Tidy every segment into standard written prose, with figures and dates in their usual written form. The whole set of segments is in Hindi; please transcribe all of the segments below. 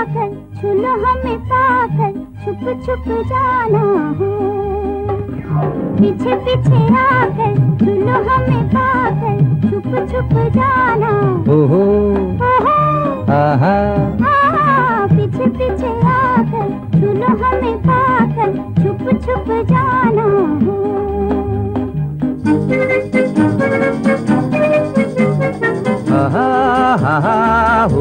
आकर छुलो हमें पाकर छुप छुप जाना हो। पीछे पीछे आकर छुलो हमें पाकर छुप छुप जाना ओहो आहा पीछे पीछे आकर छुलो हमें पाकर छुप छुप जाना हो। आहा आहा हो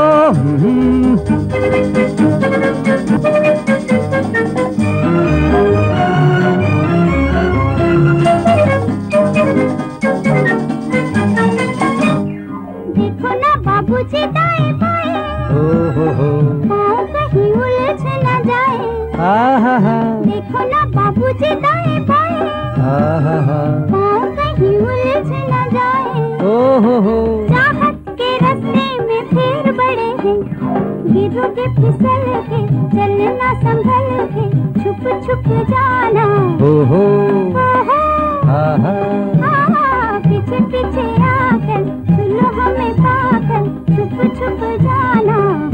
देखो ना बाबूजी दाएं बाएं पाँव कहीं उलझ न जाए। देखो ना बाबूजी दाएं बाएं पाँव कहीं उलझ न जाए। चाहत के रास्ते में फेर बड़े हैं गिरोगे फिसल के चलना संभल के छुप छुप जाना पीछे पीछे आकर छुलो हमें पाकर छुप छुप जाना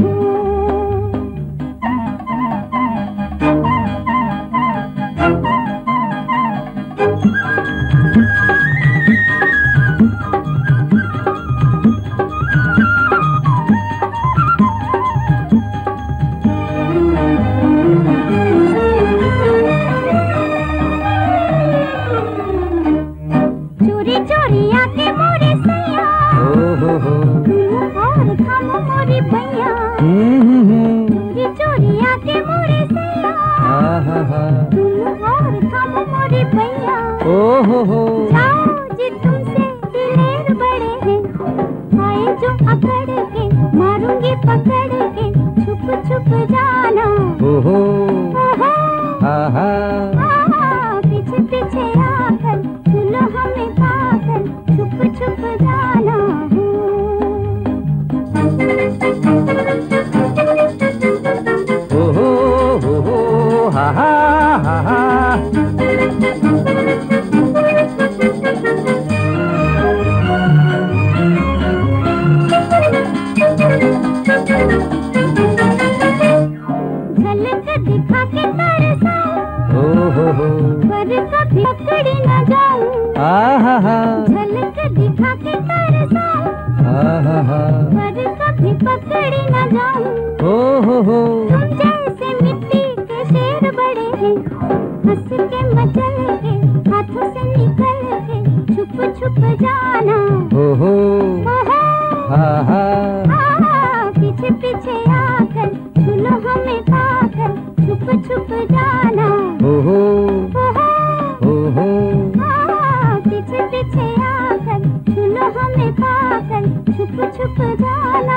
चोरी चोरी आके मोरे सैया और खामो मोरी भैया। चोरी चोरी आके मोरे सैया और खामो मोरी भैया। जाओ जी तुमसे दिलेर बड़े हैं आए जो अकड़ के मारूंगी पकड़ के छुप छुप जाना पीछे पीछे आकर छुलो हमें पाकर छुप छुप जाना झलक दिखा के तरसा पर कभी पकड़ी न जाऊं। झलक दिखा के तरसा पर कभी पकड़ी न जाऊं। तुम जैसे मिट्टी के शेर बड़े हैं हंस के मचल के हाथों से निकल के छुप छुप जाना पीछे पीछे आकर छुलो हमें पाकर छुप छुप जाना पीछे पीछे आकर छुलो हमें पाकर छुप छुप जाना।